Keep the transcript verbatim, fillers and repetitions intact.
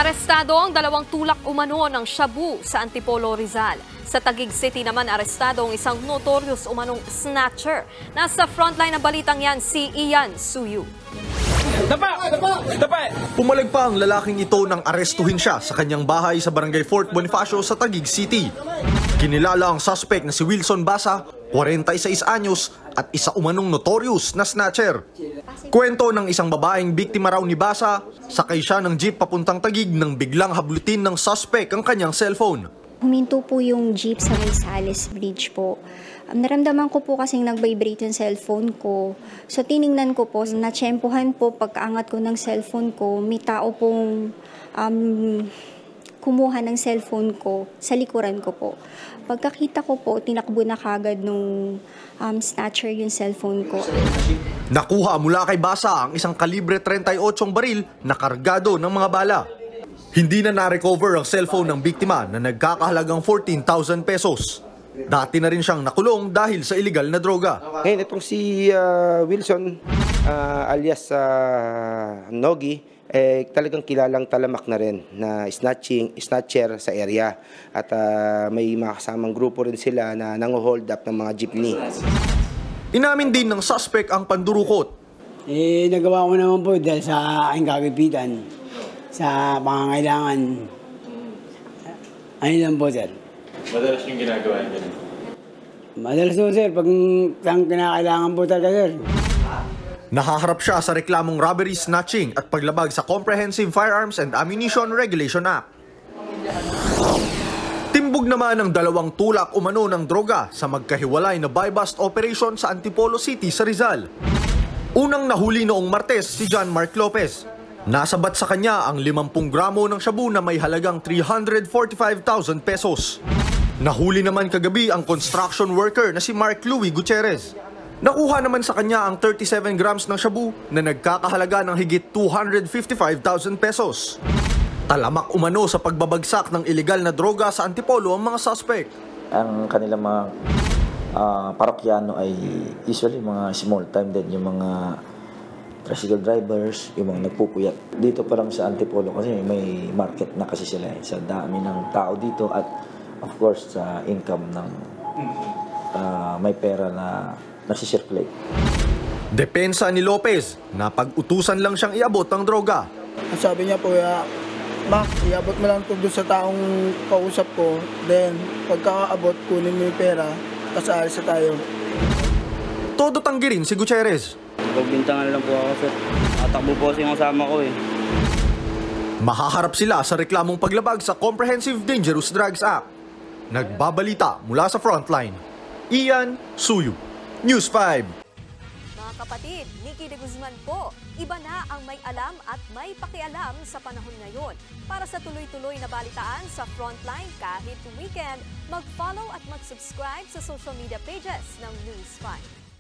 Arestado ang dalawang tulak umano ng shabu sa Antipolo, Rizal. Sa Taguig City naman arestado ang isang notorious umanong snatcher. Nasa frontline ng balitang yan si Ian Suyu. Dapa! Dapa! Dapa! Pumalag pa ang lalaking ito nang arestuhin siya sa kanyang bahay sa Barangay Fort Bonifacio sa Taguig City. Kinilala ang suspect na si Wilson Basa, forty-six anyos at isa umanong notorious na snatcher. Kwento ng isang babaeng biktima raw ni Basa, sakay siya ng jeep papuntang Taguig nang biglang hablutin ng suspect ang kanyang cellphone. Huminto po yung jeep sa may Sales Bridge po. Um, naramdaman ko po kasing nag-vibrate yung cellphone ko. So tiningnan ko po, natsyempohan po pagkaangat ko ng cellphone ko, may tao pong um, kumuha ng cellphone ko sa likuran ko po. Pagkakita ko po, tinakbo na kagad nung um, snatcher yung cellphone ko. Nakuha mula kay Basa ang isang kalibre thirty-eight baril na kargado ng mga bala. Hindi na na-recover ang cellphone ng biktima na nagkakahalagang fourteen thousand pesos. Dati na rin siyang nakulong dahil sa illegal na droga. Ngayon, itong si uh, Wilson uh, alias uh, Nogi, eh, talagang kilalang talamak na rin na snatching, snatcher sa area. At uh, may mga kasamang grupo rin sila na nangu-hold up ng mga jeepney. Inamin din ng suspect ang pandurukot. Eh, nagawa ko naman po dahil sa aking kagapitan, sa pangangailangan. Ano lang po, sir? Madalas yung ginagawa niyo? Madalas po, sir. Pag ang kinakailangan po talaga, sir. Nahaharap siya sa reklamong robbery, snatching at paglabag sa Comprehensive Firearms and Ammunition Regulation Act. Timbog naman ang dalawang tulak umano ng droga sa magkahiwalay na buy-bust operation sa Antipolo City sa Rizal. Unang nahuli noong Martes si John Mark Lopez. Nasabat sa kanya ang fifty gramo ng shabu na may halagang three hundred forty-five thousand pesos. Nahuli naman kagabi ang construction worker na si Mark Louis Gutierrez. Nakuha naman sa kanya ang thirty-seven grams ng shabu na nagkakahalaga ng higit two hundred fifty-five thousand pesos. Talamak umano sa pagbabagsak ng illegal na droga sa Antipolo ang mga suspect. Ang kanilang mga uh, parokyano ay usually mga small time din, yung mga tricycle drivers, yung mga nagpupuyat. Dito parang sa Antipolo kasi may market na kasi sila eh, sa dami ng tao dito at of course sa income ng uh, may pera na nagsisirculate. Depensa ni Lopez na pag-utusan lang siyang iabot ang droga. Sabi niya po, ya, Mac, iabot mo lang ito doon sa taong kausap ko, then pagkakaabot, kunin mo yung pera, tapos alis na tayo. Todo tanggirin si Gutierrez. Pagbintangan lang po ako, sir. Tatakbo po kasi yung kasama ko eh. Mahaharap sila sa reklamong paglabag sa Comprehensive Dangerous Drugs Act. Nagbabalita mula sa frontline. Ian Suyu, News five. Mga kapatid, Nikki de Guzman po. Iba na ang may alam at may pakialam sa panahon ngayon. Para sa tuloy-tuloy na balitaan sa frontline kahit weekend, mag-follow at mag-subscribe sa social media pages ng News five.